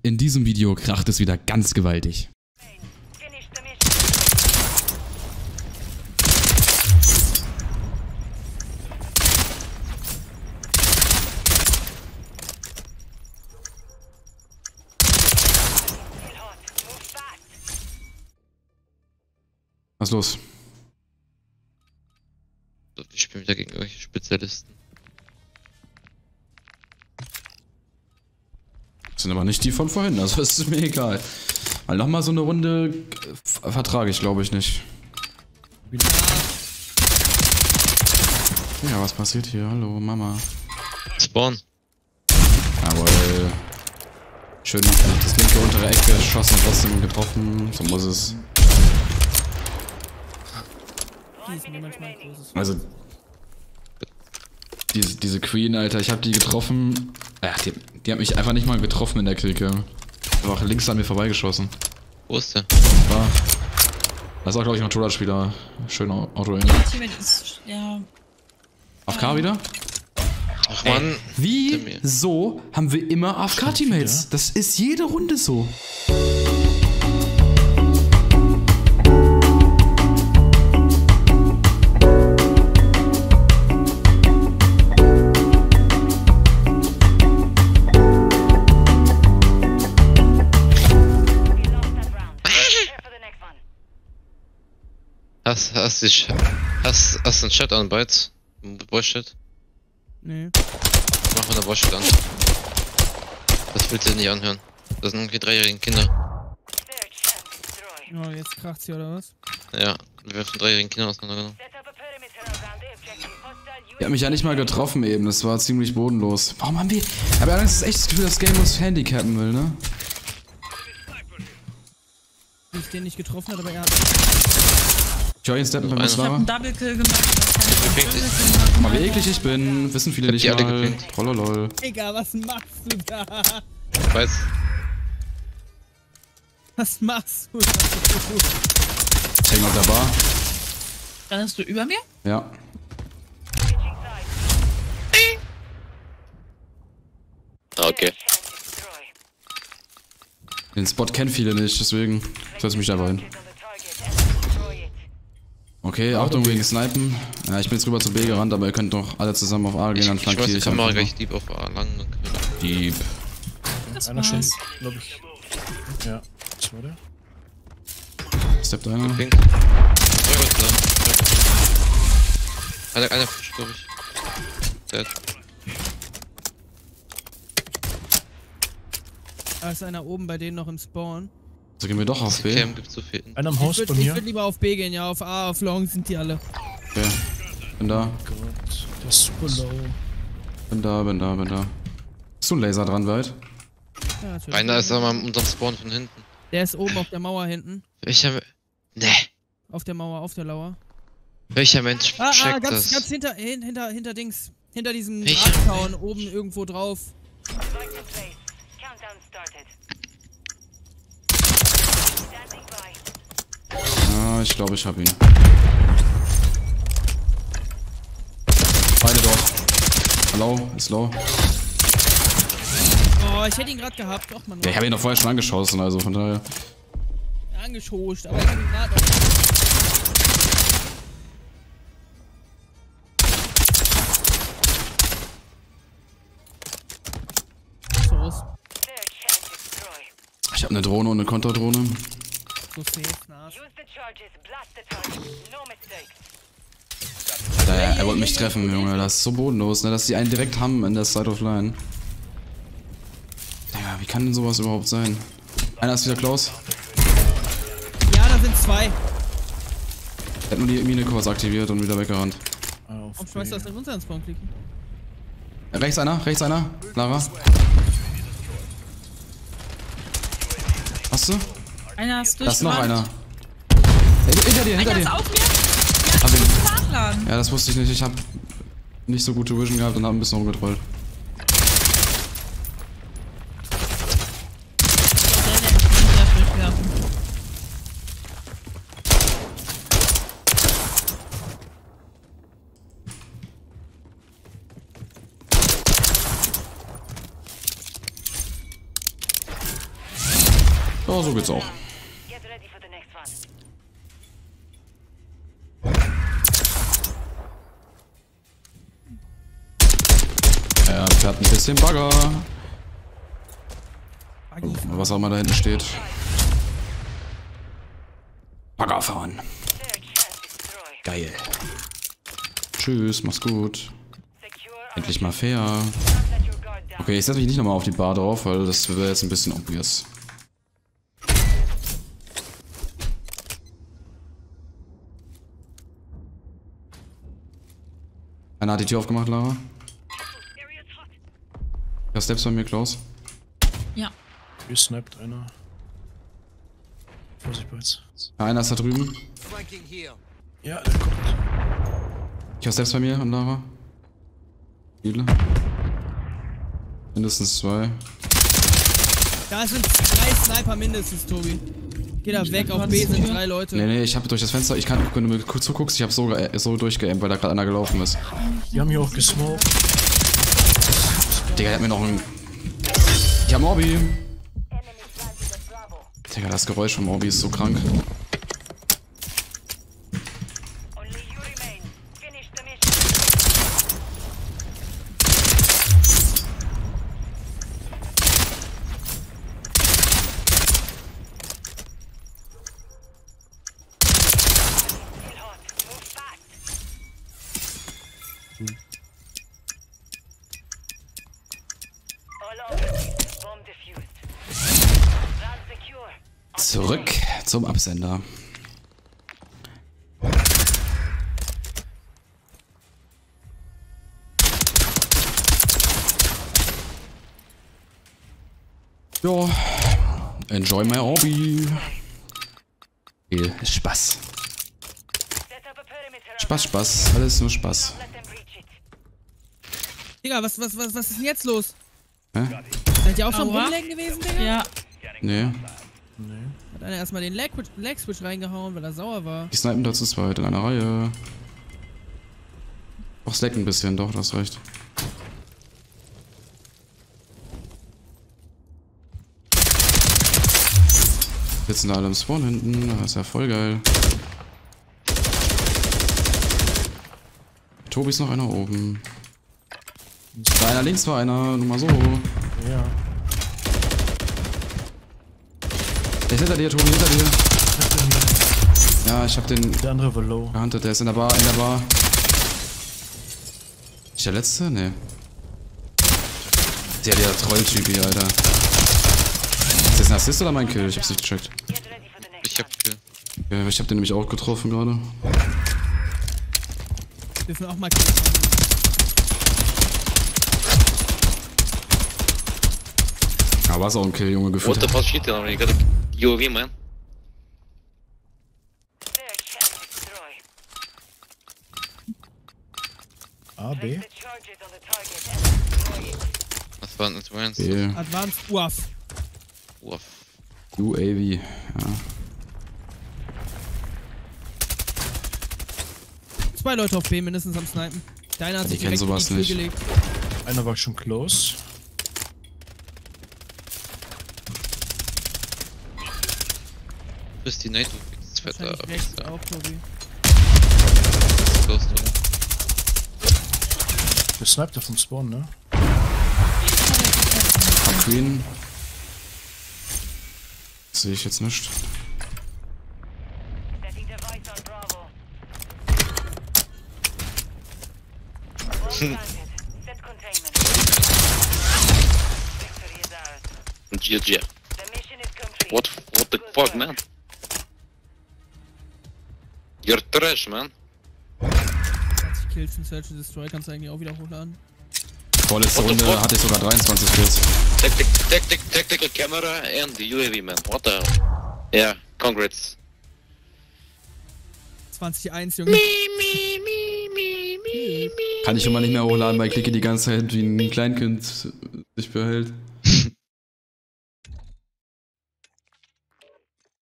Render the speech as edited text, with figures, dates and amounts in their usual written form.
in diesem Video kracht es wieder ganz gewaltig. Was ist los? Ich spiele wieder gegen irgendwelche Spezialisten. Das sind aber nicht die von vorhin, also ist mir egal. Weil nochmal so eine Runde vertrage ich, glaube ich, nicht. Ja, was passiert hier? Hallo, Mama. Spawn. Jawohl. Schön das linke untere Ecke geschossen und trotzdem getroffen. So muss es. Also diese Queen, Alter, ich hab die getroffen. Die hat mich einfach nicht mal getroffen in der Clique. Einfach links an mir vorbeigeschossen. Wo ist der? War. Das war, glaube ich, noch ein Tourspieler. Schön Auto. Ja. AFK wieder? Ach man. Wieso haben wir immer AFK-Teammates? Das ist jede Runde so. Hast du einen Chat an, Bytes? Voice-Chat? Nee. Mach mal eine Voice-Chat an. Das willst du nicht anhören. Das sind irgendwie 3-jährige Kinder. Oh, jetzt kracht's hier, oder was? Ja, wir werden von 3-jährigen Kindern auseinandergenommen. Die hat mich ja nicht mal getroffen eben, das war ziemlich bodenlos. Warum haben wir... Ich habe allerdings echt das Gefühl, das Game uns handicappen will, ne? Wie ich den nicht getroffen hat, aber er hat... Ich höre ihn steppen beim Ich hab Slava. einen Double Kill gemacht. Mal wie eklig ich bin, wissen viele nicht mal. Lololol. Digga, was machst du da? Ich weiß. Was machst du da? Ich häng auf der Bar. Rennst du über mir? Ja. Okay. Den Spot kennen viele nicht, deswegen setze ich mich da einfach hin. Okay, Achtung wegen Snipen. Ja, ich bin jetzt rüber zu B gerannt, aber ihr könnt doch alle zusammen auf A gehen, dann flankiere ich Ich kann mal gleich Dieb auf A lang. Dieb. Das Einer schon, war's. glaube ich. Ja, das war der. Steppt einer. Pink. Einer Fisch, glaube ich. Dead. Da ist einer oben bei denen noch im Spawn. So gehen wir doch auf B. Cam gibt's so viel. Einer am Haus bei Ich mir. würd lieber auf B gehen, ja, auf A, auf Long sind die alle. Okay. Bin da. Gott, der ist super low. Bin da. Ist so ein Laser dran, weit? Ja, natürlich. Einer ist aber unserem Spawn von hinten. Der ist oben auf der Mauer hinten. Welcher... Nee. Auf der Mauer, auf der Lauer. Welcher Mensch checkt Ganz das? hinter Dings. Hinter diesem Welcher Radzaun oben irgendwo drauf. Ah, ich glaube, ich hab ihn. Beide dort. Hello, ist low. Oh, ich hätte ihn gerade gehabt. Doch, Mann. Ja, ich habe ihn doch vorher schon angeschossen, also von daher. Angeschoscht, aber ich hab ihn gerade auch. Ich habe eine Drohne und eine Konterdrohne. So safe, nah. Alter, er wollte mich treffen, Junge. Das ist so bodenlos, ne? Dass die einen direkt haben in der Side of Line. Digga, wie kann denn sowas überhaupt sein? Einer ist wieder close. Ja, da sind zwei. Er hat nur die Mine kurz aktiviert und wieder weggerannt. Warum schmeißt du das in unseren Spawn klicken? Rechts einer. Lara. Hast du? Einer ist Da ist noch einer. durchgerannt. Hinter dir. Einer ist auf mir. Ja, Hab ich ihn. muss nachladen. Ja, das wusste ich nicht. Ich hab nicht so gute Vision gehabt und hab ein bisschen rumgetrollt. Der ist durchgelaufen. Ja, so geht's auch. Get ready for the next one. Er fährt ein bisschen Bagger. Buggy. Was auch immer da hinten steht. Bagger fahren. Search and destroy. Geil. Tschüss, mach's gut. Secure Endlich mal fair. let your guard down. Okay, ich setze mich nicht nochmal auf die Bar drauf, weil das wäre jetzt ein bisschen obvious. Einer hat die Tür aufgemacht, Lara. Area's hot. Ja, Steps bei mir, Klaus. Ja. Gesnappt einer. Vorsicht, Bolz. Ja, einer ist da drüben. Ja, der kommt. Ich habe Steps bei mir und Lara. Viele. Mindestens 2. Da sind 3 Sniper mindestens, Tobi. Geh da weg, auf B sind 3 Leute. Nee, ich habe durch das Fenster, wenn du mir kurz zuguckst, ich habe so durchgeaimt, weil da gerade einer gelaufen ist. Die haben hier auch gesmoked. Digga, der hat mir noch ein... Ich hab Morbi. Enemy planted at Bravo. Digga, das Geräusch vom Morbi ist so krank. Only you remain. Finish the mission. Still hot. Move fast. All operatives. Bomb defused. Run secure. Zurück zum Absender. Ja, enjoy my hobby. Viel Spaß. Set up a perimeter. Spaß, Spaß, alles nur Spaß. Let them breach it. Digga, was ist denn jetzt los? Hä? Seid ihr auch schon Aua. rumlenken gewesen, Digga? Ja. Nee, Hat einer erstmal den Lag-Switch reingehauen, weil er sauer war. die snipen da zu zweit in einer Reihe. Doch, slack ein bisschen, doch, du hast recht. Sitzen da alle im Spawn hinten, das ist ja voll geil. Tobi ist noch einer oben. Da einer links war einer, nur mal so. Ja. Der ist hinter dir, Tobi, hinter dir. Ja, ich hab den Der andere war low. gehuntet, der ist in der Bar, Ist der letzte? Nee. Der Trolltyp hier, Alter. Ist das ein Assist oder mein Kill? Ich hab's nicht gecheckt. Get ready for the next Ich hab Kill. Ja, ich hab den nämlich auch getroffen gerade. Dürfen auch mal Aber war auch ein Kill, Junge, What gefühlt. the fuck shit, you got a UAV, man. search and destroy. A, B. The charges on the target and destroy it. Das war ein Advanced. Yeah. Advanced UAV. Uff. UAV, ja. Zwei Leute auf B mindestens am Snipen. Deiner hat Die sich kennen direkt in die sowas Tür nicht. gelegt. Einer war schon close. Du bist die NATO, das fetter. Wahrscheinlich rechts auch, Tobi. Close, oder? Der sniped vom Spawn, ne? Queen. Sehe ich jetzt nicht. Setting device on Bravo. Bomb planted. Set containment. Victory is ours. GG. The mission is complete. What the Good fuck, work. man? You're trash, man. 20 Kills in Search and Destroy kannst du eigentlich auch wieder hochladen. Vorletzte What the Runde fuck? hatte ich sogar 23 Kills. Tactical camera and the UAV, man. What the hell? Yeah, congrats. 20-1, Junge. Kann ich schon mal nicht mehr hochladen, weil Klicke die ganze Zeit wie ein Kleinkind sich behält.